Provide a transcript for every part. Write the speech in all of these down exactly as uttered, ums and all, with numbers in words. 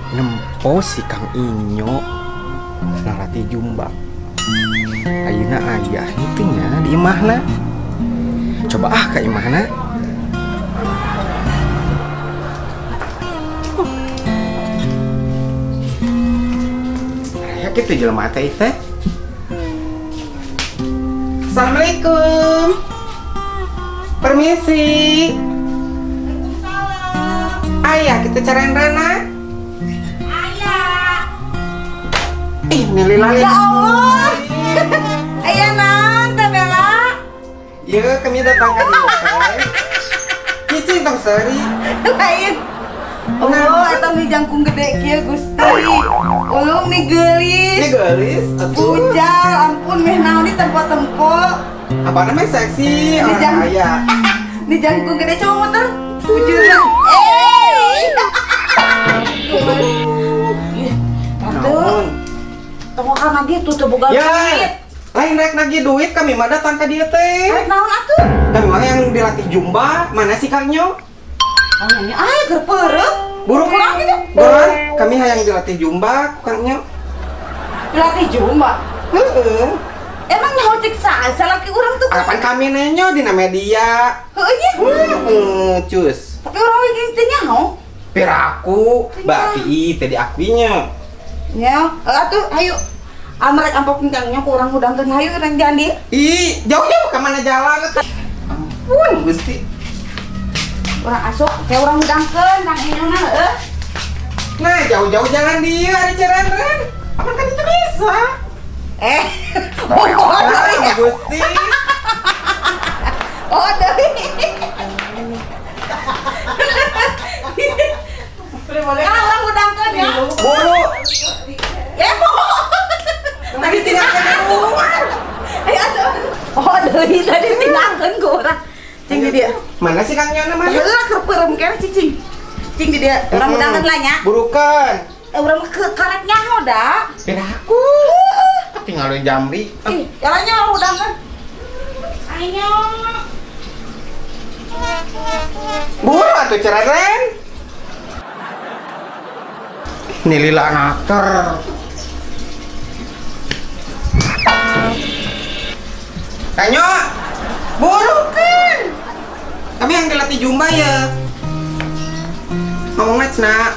nempo si Kang Inyo narati jumba. Ayeuna ayah itu nya di imahna. Coba ah ka imahna. Aya kitu jelema teh teh. Assalamualaikum. Permisi. Ayah kita cariin Rana. Ayah. Ih, Melila. Ya Allah. Ayah naon teh Bella? Iya, kami datang ke dieu teh. Cicing tong seuri. Lain. Oh, eta mi jangkung gede kieu Gusti. Ulung mi geulis. Ini gelis, atuh. Bujal, ampun meh naon di tempo-tempo. Apa namanya seksi Ini orang jang- kaya. Di jangkung gede coba motor. Bujurna. Eh. Atuh. Tong kan lagi tuh teu boga duit. Ya, lain rek nagih duit kami mah datang ka dieu teh. Rek naon atuh? Kami mah yang dilatih jumba, mana sih Kang Nyo? Anya aya keur peureuh. Buruk Kurang gitu. Bukan, kami hayang dilatih jumba, ku Kang Nyo. Latih jumba. Heeh. Emang nyaho cek saha laki urang tuh? Kapan kami nenyo dina media? Heuh nya. Heeh, cus. Tapi urang we teh nyaho. Piraku, Mbak Pi teh diakuinya. Nya, atuh ayo. Amrek ampokin Kang Nyo ku urang udangkeun hayu urang jandi. Ih, jauh-jauh ke mana jalan? Ampun, Gusti. Urang asup, kayak urang udangkeun Kang Nyo na heuh. Nah, jauh-jauh jalan dia ada Cirandan. Apa kan itu bisa? Eh, oh, Ah, deui. Gusti. Oh, deui. Kalau urang udangkeun ya. Buru. Ya, Bu. Tadi tinggalkan aku. Ayo atuh. Oh, deui tadi tinggalkeun ku urang. Cing di dia. Mana sih Kang Nyana mah? Heula keur peureum kene cicing. Cing di dia, urang udangkeun lah nya. Burukan. Eh, urang ke karek nyaho da. Piraku. Tinggal di Jamri. Ih, jalannya orang udangkeun. Ayo. Buru atuh Cirandan. Ini lila naker. Kanyo, burukan. Kami yang dilatih jumba ya. Ngomong match nak.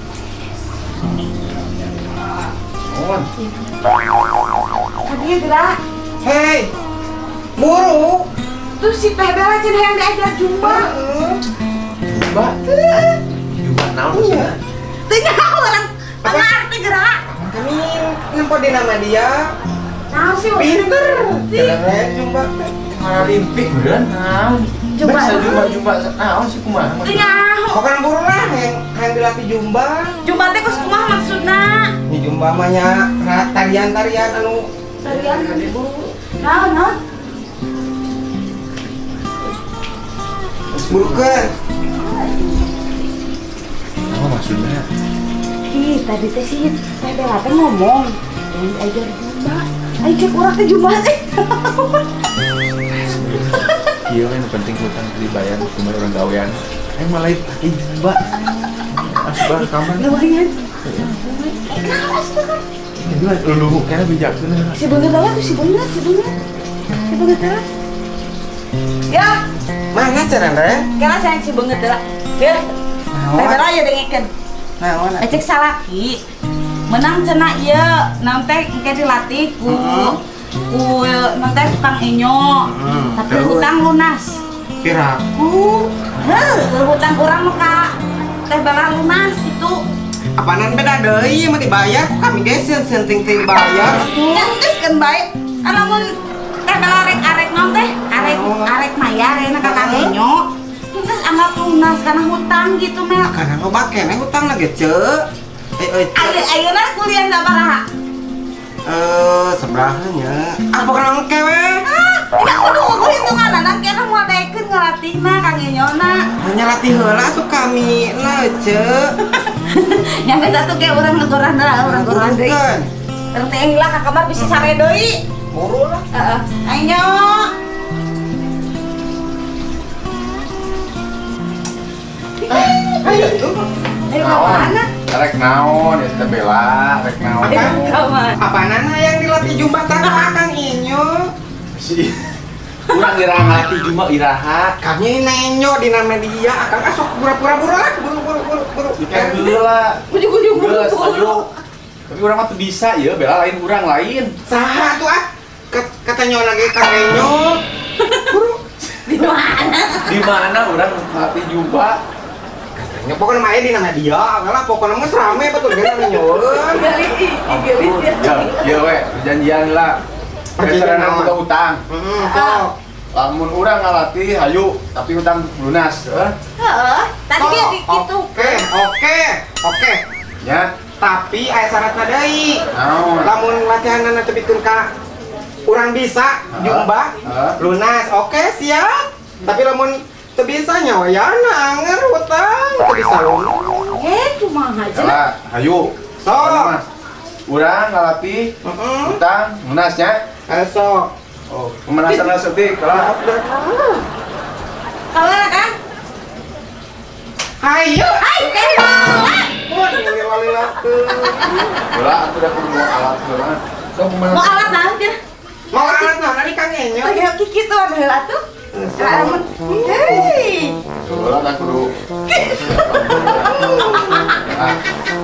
Tadi gerak. Hei, buru. Tuh si Teh Bella cenah yang diajar jumba. Jumba. Juga naon maksudnya? Teu nyaho orang tengah teh gerak. Kami nempo di nama dia. Naon sih? Pinter. Keren jumba. Paralimpik beneran naon? Jumba Masa naon? jumba-jumba naon sih kumaha? Teu nyaho. Bukan buru lah yang yang dilatih jumba. Jumba teh kos kumaha maksudna? Ini jumba mahnya tarian-tarian anu. Tarian Bu. Naon naon? Burukan. Apa maksudnya? Ih, tadi teh si Teh Bella teh ngomong yang diajar jumba. Ayo cek urang teh jumba teh. Iya kan penting hutang dibayar cuma orang gawean. Eh malah itu jumba. Asbah kamar. Lumayan. Gila lu kayaknya bijaksana. Si bener lah tuh si bener, si bener. Si bener lah. Ya, Mana Cirandan? kira saya si bener lah. Ya. Teh Bella ya dengekeun. Naon? Ecek salaki. Menang cenah ieu, naon teh engke dilatih ku ku naon teh tukang Inyo. Heeh. Tapi hutang lunas. Piraku. Heuh, hutang urang mah ka Teh Bella lunas itu. Apaanan beda deui mah dibayar ku kami ge seueur ting ting bayar. Yang geus kan bae. Anamun Teh Bella arek-arek naon teh? Arek arek mayar ya ka Kang Inyo. Terus anggap lunas karena hutang gitu Mel. Karena loba keneh hutang lagi ceu. Eh eh Ayo ayeuna kuliah sabaraha? eh sebelahnya. Apa kenal kewe? Ya udah aku hitungan anak kena mau naikkeun ngalatihna Kang Inyo na. Hanya latih heula tuh kami na ceu. Nyampe satu kayak orang ngegorah na, orang gorah deui. Burukan. Terus teh hilang ka kamar bisi sare deui. Buru lah. Heeh. Ayo. Ayo tuh. Ayo ke mana? Rek naon, ya kita bela, rek naon. Apa nana yang dilatih jumbatan Kang Inyo? Si urang iraha ngelatih jumba iraha. Kami nenyo di media, Kang asok pura-pura buru lah, buru-buru buru-buru. Ikan heula. Ujung-ujung Geus buru-buru. ayo. Tapi urang mah teu bisa ya, bela lain urang lain. Saha tuh ah? Kat- Katanya lagi Kang Inyo. Buru. Di mana? Di mana urang ngelatih jumba? Katanya pokoknya mah di media, lah pokoknya mah rame betul kan Inyo. Gali, gali ya. Ya, ya we, perjanjian lah. Perjanjian Perjanjian naon? buka utang. Heeh, sok. Lamun urang ngalatih hayu, tapi utang lunas. Eh? Heeh, tadi dia Sok, gitu. Oke, oke, oke. Ya. Tapi aya syaratna deui. Naon? Lamun latihan nanti bikin ka urang bisa Heeh. jumba Heeh. lunas, oke siap. Tapi lamun teu bisa nyawa ya anger utang teu bisa lunas. Eh, cuma aja. Salah, hayu. Sok. Urang ngalatih Heeh. utang lunasnya. Ayo sok. Oh, pemanasan setik kalau Kalau kan? Hayu. Hai, tembak. Mun lila-lila teu. bola aku udah perlu alat bola. Sok Mau pemanasan. alat naon dia? Mau alat naon ari Kang Enyo? Lagi kiki tuh ada heula tuh. Amun. Hei. Bola tak perlu. Ah,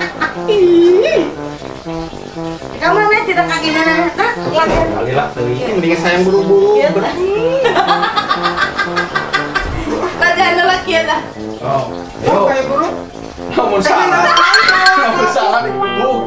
Kamu mana tidak kaki nana? Nah, latihan. Lila teuing mending sayang buru-buru. Iya, latihan lelaki ya lah. oh. Sok Yo, kayak buru. kamu salah. Kamu salah di kubuk.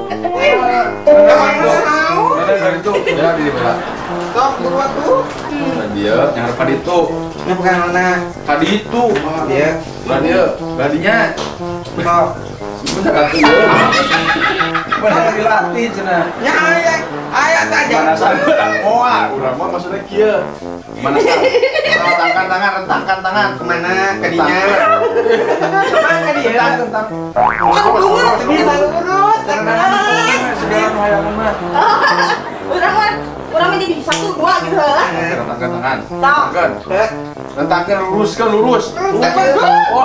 Ada dari itu, ya di bola. Sok buru atuh. Dan dia yang harus pada itu, Ini bukan mana. pada itu. Oh, dia. Bukan dia, badinya. Sok. Bentar aku ya. Mana dilatih cenah. Ya aya aya aja. Pemanasan moal, urang mah maksudnya kieu. Pemanasan. Rentangkan tangan, rentangkan tangan. Kemana? Ke dinya. Kemana ke dia? Rentang. Kan lurus, bisa lurus. Sekarang hayangan mah. Urang mah, urang mah jadi satu dua gitu lah. Rentangkan tangan. Sok. Rentangkan. Rentangkan lurus ke lurus. Oh.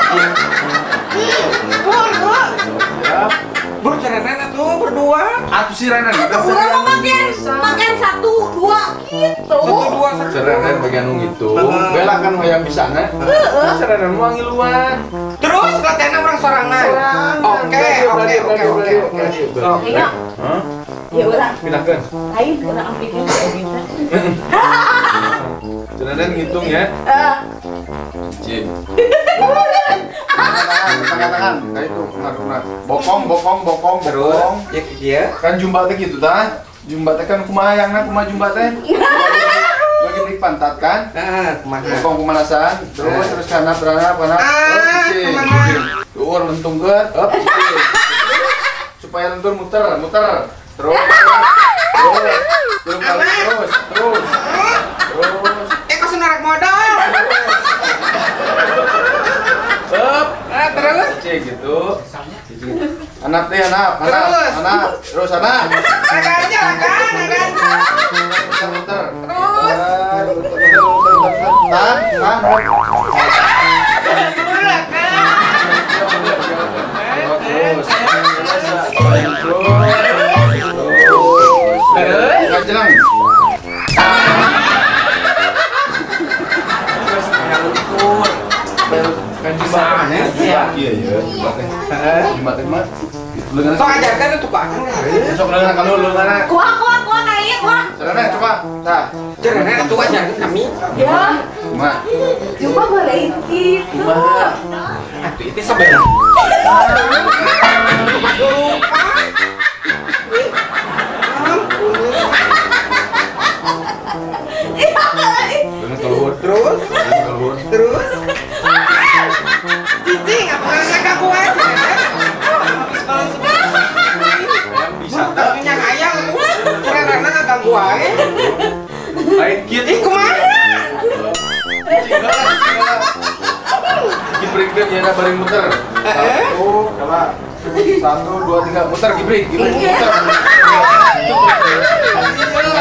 Ya. Bur cerenen tuh berdua. Atuh si Renan. Urang mah makan, makan satu dua gitu. Satu dua satu. Serenen bagian nu gitu. Heeh. Bela kan hoyong bisana. Heeh. Serenen mah ngiluan. Terus latihan orang sorangan. Oke, oke, oke, oke, oke. Sok. Iya. Hah? Ya urang. Pindahkeun. Ayo urang ambilkeun ke Evita. Serenen ngitung ya. Eh, Cik. Tangan, tangan, kayak itu, benar, benar. Bokong, bokong, bokong, Terus bokong. ya dia. Kan jumba teh gitu tah. Jumba teh kan kumaha yangna kumaha jumba teh. Lagi di pantat kan. Nah, kumaha. Bokong pemanasan, terus terus kanap, ranap, kanap. Ah, kumaha. Tuh, lentungkeun, up, cicing. Supaya lentur muter, muter. Terus, terus, terus, kali, terus, terus, terus. Eh kok senarak modal? Up, Ah, terus. cek gitu. Anak deh, anak, anak, Terus. anak, terus anak. Agak aja, agak, agak. Muter, muter. Terus. Muter, muter, muter, muter, muter. Tahan, tahan. Terus, terus, terus. Nggak jelang. Terus, yang lentur. Kan jumpa Sana, iya iya iya jumpa teh jumpa teh mah lengan Sok ajarkan tuh Pak. sok lengan kalau lengan kuah kuah kuah kayak kuah. caranya coba tah Cerenen tuh ajarkan kami. Ya, cuma coba boleh gitu. cuma Aduh, itu sebenarnya. lengan keluar Terus, lengan keluar terus. Cicing, apa yang agak kuat? yang bisa tak Tapi yang ayam tuh, cerenen agak kuat. lain kit Ih, kumaha? Gibrikkan ya na bareng muter satu coba satu dua tiga muter gibrik gibrik muter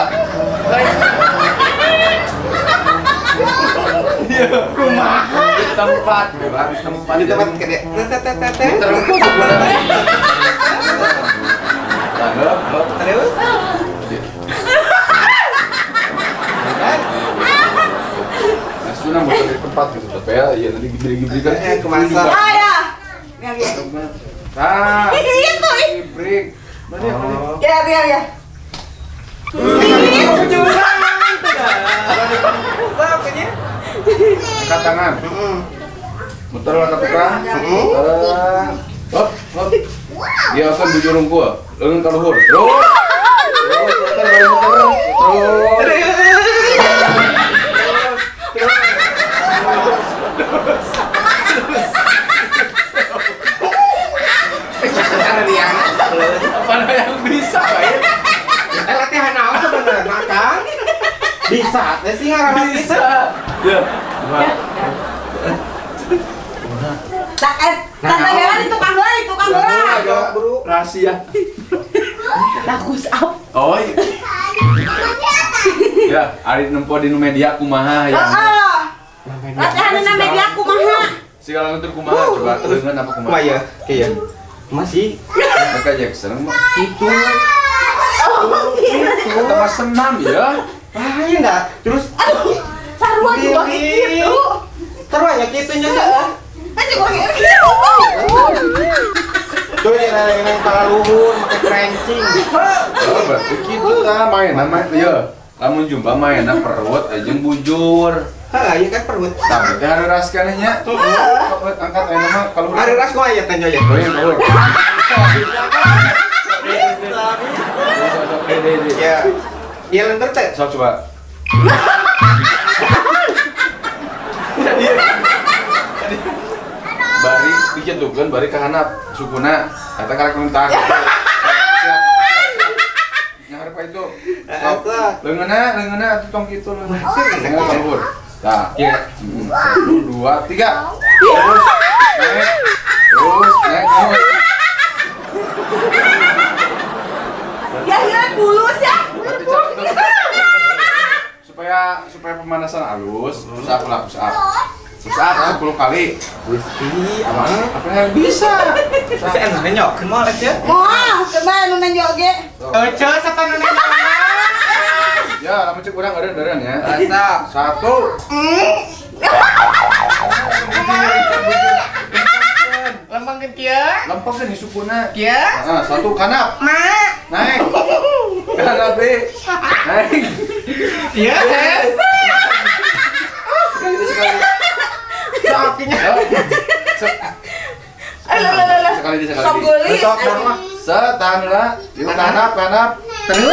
Kumaha? tempat, harus tempat. Di tempat gede. Tete. Terus Terus. Nah, sudah buat di tempat gitu, tapi ya, iya nanti gibri-gibri kan. Eh, kemasan. Ah ya. Ya ya. Ah, Itu ih. gibri. Mana ya? Oh. Ya ya ya. Angkat tangan. Muter lah ke tukang. Eh, hop, hop. Dia akan bujurung gua. Leung ka luhur. Terus. Terus muter baru muter. Terus. Apa yang bisa, Baik? Eh, latihan naon sebenarnya kan? Bisa, teh sih ngaran Bisa. Ya. Tak eh, tanda merah di tukang bola, di tukang bola. Ayo, buru. Rahasia. Bagus up. Oh. iya. Ya, ari nempo di nu media kumaha ya. Heeh. Latihan dina media kumaha. Segala nutur kumaha coba terus apa kumaha. Kumaha ya? Kayak masih Michael Jackson mah itu. kita mah senam ya. Ah, iya enggak? Terus Sarua juga gitu. terus ya gitu nya enggak? Aja gua gitu. Tuh ya yang kepala luhur, pakai crancing. Oh, berarti kitu tah main nama ya. Lamun jumpa mainna perut jeung bujur. Hah, iya kan perut. Tapi teh hari ras kenehnya. Angkat ayeuna mah kalau Hari ras kok aya tanya ya. Goyang kalau. Ya. Iya lenter teh. Sok coba. Bari dikit tuh kan, bari kehanap sukuna, kata karek mentak. Ngarep itu. Leungeuna, leungeuna tong kitu leungeuna. Leungeuna kalur. Tah, Iya. satu, dua, tiga. Terus naik. Terus naik. Terus. Ya ya bulus ya. Berarti cara- supaya supaya pemanasan halus, push up lah, push up. Push up sepuluh kali. Gusti, Apa? abang. Apa yang bisa? Bisa enak nyok, kenal aja. Moal, coba nu nanjok ge. Oce, sapa nu Ya, lama cek urang eureun-eureun ya. Asap. Satu. Lambangkeun kieu. Lempeng kan sukuna. Kieu. Nah, satu kanap. Mak. Naik. Kanap deh. Naik. Kieu. Sekali deh, sekali. Sakinya. Ya. Sek- Alah Sekali deh, sekali Sok deh. gulis. Besok mah. Set, tahan lah. Yuk, kanap, kanap. Terus.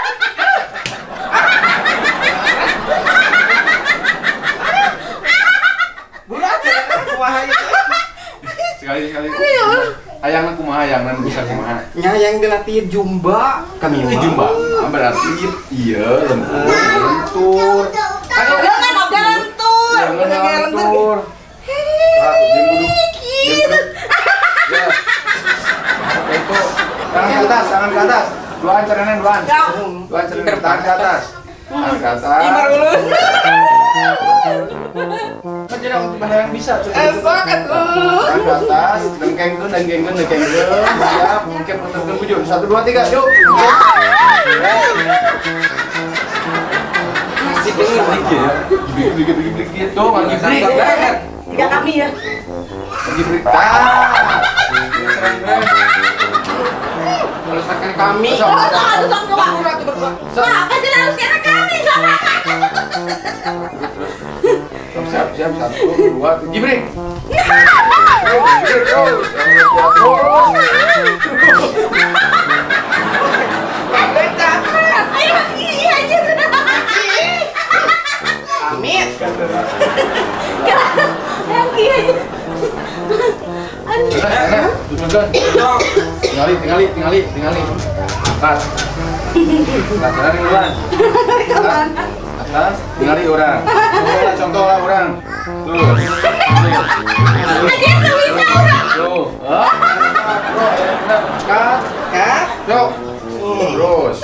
Bulat ya, kumaha itu. Sekali, sekali. Hayangna kumaha, hayangna bisa kumaha. Nya yang dilatih jumba kami Ini jumba. Ah, berarti iya lembur, lentur. Ayo kan oke lentur. Jangan Oke lentur. lentur. Satu, jam duduk. Jam duduk. Ya. Itu. Tangan ke atas, tangan ke atas. Duaan cerenan, duaan. Ya. Duaan cerenan, tangan ke atas. Tangan ke atas. Imar ulun. Kan jadi untuk mana yang bisa. Coba Esok duduk. atuh. Tangan ke atas, dengkengkeun, dengkengkeun, dengkengkeun. Siap, mungkin puterkeun bujur. Satu, dua, tiga, yuk. Masih pengen lagi ya. Gibrik, gibrik, gibrik gitu, Mang Gibrik. Tiga kami ya. Mang Gibrik. Ah. Serang deh. Kalau sakan kami. Sok. Oh, sok atuh sok coba. Apa sih harus kena kami sok. Siap, siap, satu, dua, tiga. Gibrik. Gibrik, terus. Ayo iya aja. Amit. Yang iya aja. Enak, tujuan. Tinggali, tinggali, tinggali, tinggali. Angkat. Pelajaran yang duluan. Atas, tinggali orang. Contoh, contoh lah orang. Tuh. Tuh. Ah. Tuh, enak. Angkat. Kak. Yuk. Terus.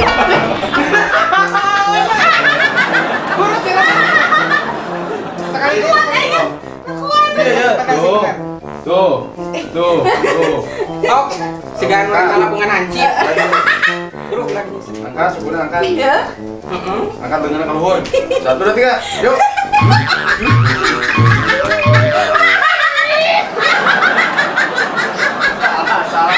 Sekali Tuh, tuh. Oh, segan orang lapungan hancip. Buruk lagi. Angkat, syukur angkat. Iya. Angkat dengan ke luhur. Satu, dua, tiga. Yuk. Salah, salah.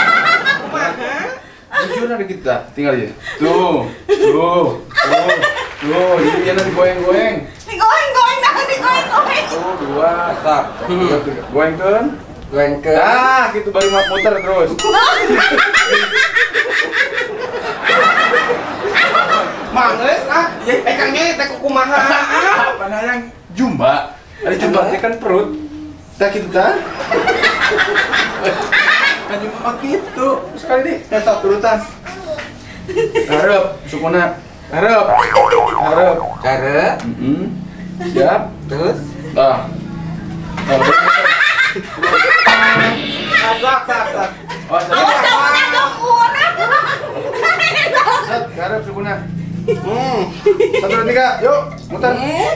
Jujur ada kita, tinggal aja. Tuh, tuh, tuh, tuh. Ini dia nanti goyang-goyang. Digoyang-goyang dah, digoyang-goyang. Tuh, dua, start. Tiga, tiga. Goyang kan? Goyang ke. Ah, gitu baru mau muter terus. Mangles ah. Eh Kang Nye teh kumaha? Apa yang jumba? Ada jumba teh kan perut. Tak gitu kan? Kan jumba gitu. Sekali nih, satu turutan. Harap, sukuna. Harap. Harap. Cara. Heeh. Siap. Terus. Ah. Sak sak sak. Oh, Awas sama dong urang. Set, harap sukuna. Hmm. Satu, dua, tiga, yuk, muter.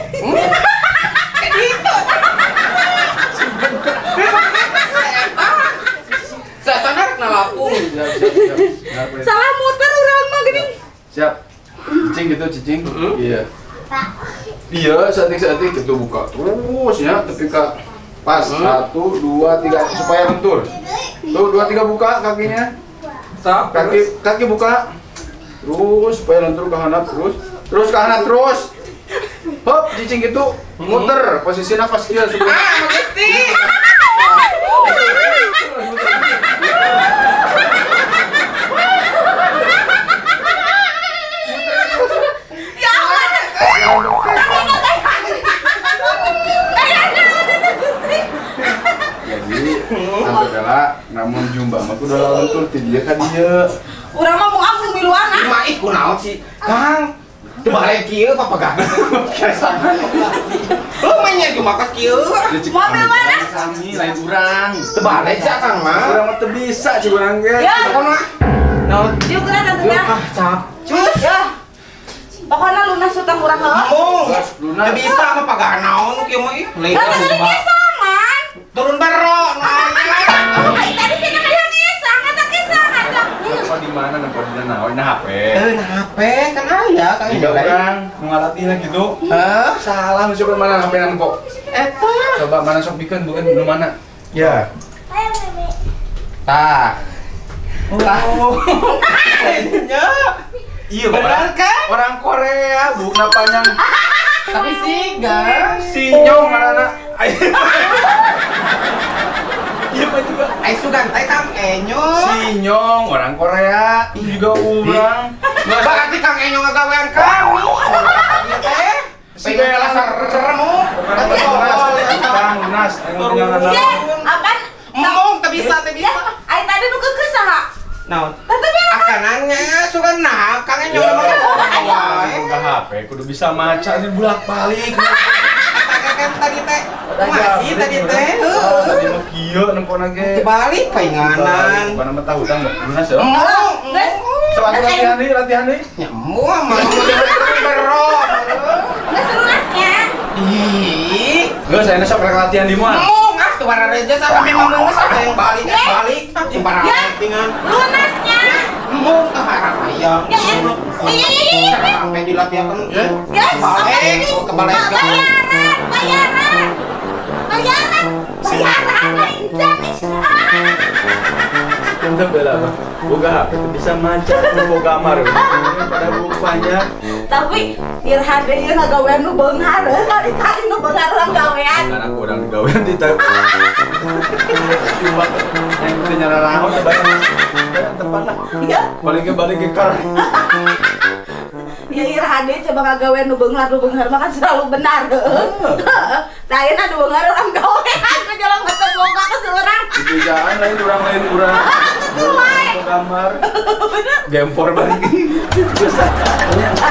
Saya sadar kena lapung. Siap, siap, siap. Salah muter urang mah gini. Siap. Cicing gitu, cicing. Iya. Iya, satik-satik itu buka. Terus ya, ketika pas satu, dua, tiga supaya lentur. Tuh, dua, tiga buka kakinya. Sak. Kaki kaki buka. Terus supaya lentur ke kanan terus. Terus ke kanan terus. Hop, cicing gitu. Muter, posisi nafas kieu sebelum. Ah, Gusti. Ya Allah. Jadi, tante Bella, namun jumba mah kudu lentur ti dia ka dieu. Urang mah mau amung miluan ah. Mah ih kunaon sih? Kang. Teu balik kieu papagana. Lu mainnya cuma ka kieu. Mobil mana? Kami lain urang. Teu balik sih Kang mah. Urang mah teu bisa cik urang ge. Ya. Pokona. Naon? Yuk geura tante Yuk ya. ah cap. Cus. Ya. Pokoknya lunas utang urang heeh. Mung. Gas, lunas. Teu bisa mah pagana naon kieu mah ih. Lain Lah tadi jumba. kesangan. Turun bero nanya. Oh, tadi kita kaya nisa, kata kesangan. Apa di mana nempo di naon na H P. Eh, nah H P kan aya Kang. Tiga orang mengalatinya gitu. Hah? Salah masuk mana H P nan kok. Eta. Coba mana sok bikin bukan di mana. Ya. Tah. Tah. Nya. Iya Benar kan? Orang Korea, bukan panjang. Tapi sih enggak. Sinyong anak. Iya mah juga. Ai sugan teh Kang Enyo. Sinyong orang Korea, itu juga urang. Berarti Kang Enyo ngagawean kami. Ieu teh. Si Pengen Bella lasar ceremu. Tapi Sekarang lunas, yang punya anak. Ya, apaan? Ngomong teu bisa teu Ya, bisa. ai tadi nu keukeu saha? Naon? Tante Bella. Akanannya sugan nah Kang Enyo mah wae. Buka H P, kudu bisa maca di bolak-balik. Kan tadi teh. Masih tadi teh. Heeh. Tadi mah kieu nempona ge. Dibalik painganan. Bukan nama tahu tang lunas ya. Ngomong. Geus. Coba latihan nih, latihan nih. Nyamuk mah bero. Geus lunasnya. Ih. Enggak, saya sok rek latihan di mana? Ngomong ah tuh para reja sama memang ngeus ada yang balik balik ah yang para pentingan. Lunasnya. Ngomong ke harap ayam. Ya, ya. Iya, iya, iya. Sampai dilatihkan. Ya. Ya, Balik, ke balik. bayaran, bayaran. Bayaran. Bayaran Indonesia. Tante Bella mah boga H P teh bisa maca, boga gambar. Pada rupanya Tapi Irhan deh ieu ngagawean nu beunghar, kali kali nu beunghar urang gawean. kan aku urang digawean di teh. Cuma yang teh nyara naon teh bareng. Tepan lah. Ya, Balik ke balik ke kar. ya Irhan deh coba ngagawean nu beunghar, nu beunghar mah kan selalu benar. Heeh. Tah ayeuna nu beunghar urang gawean, ku jalan ngeteu boga ka seurang. Kebijaan lain urang lain urang. Betul wae. Gambar. Gempor balik. Bisa.